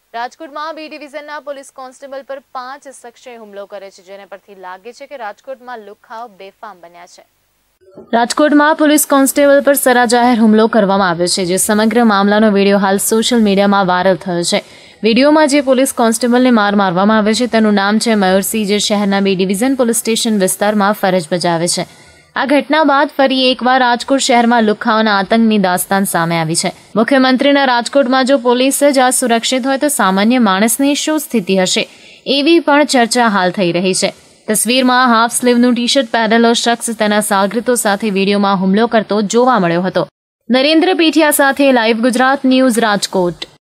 રાજકોટમાં બી ડિવિઝનના police constable પર 5 શખ્સે હુમલો કર્યો છે, જેને પરથી લાગે છે કે રાજકોટમાં લુખ્ખાઓ બેફામ બન્યા છે। રાજકોટમાં પોલીસ કોન્સ્ટેબલ પર સરા જાહેર હુમલો કરવામાં આવ્યો છે, જે સમગ્ર મામલાનો વિડીયો હાલ સોશિયલ મીડિયામાં વાયરલ થયો છે। વિડીયોમાં જે પોલીસ કોન્સ્ટેબલને મારવામાં આવ્યો છે તેનું નામ છે મયુરસિંહ, જે શહેરના બી ડિવિઝન પોલીસ સ્ટેશન વિસ્તારમાં ફરજ બજાવે છે। આ ઘટના બાદ ફરી એકવાર રાજકોટ શહેરમાં લુખ્ખાઓના આતંકની દાસ્તાન સામે આવી છે। મુખ્યમંત્રીના રાજકોટમાં જો પોલીસ જ આ સુરક્ષિત હોય તો સામાન્ય માણસની શું સ્થિતિ હશે, એવી પણ ચર્ચા હાલ થઈ રહી છે। તસવીરમાં હાફ સ્લીવનું ટી-શર્ટ પહેરેલો શખ્સ તેના સાગરીતો સાથે વિડીયોમાં હુમલો કરતો જોવા મળ્યો હતો। નરેન્દ્ર પીઠિયા સાથે લાઈવ ગુજરાત ન્યૂઝ, રાજકોટ।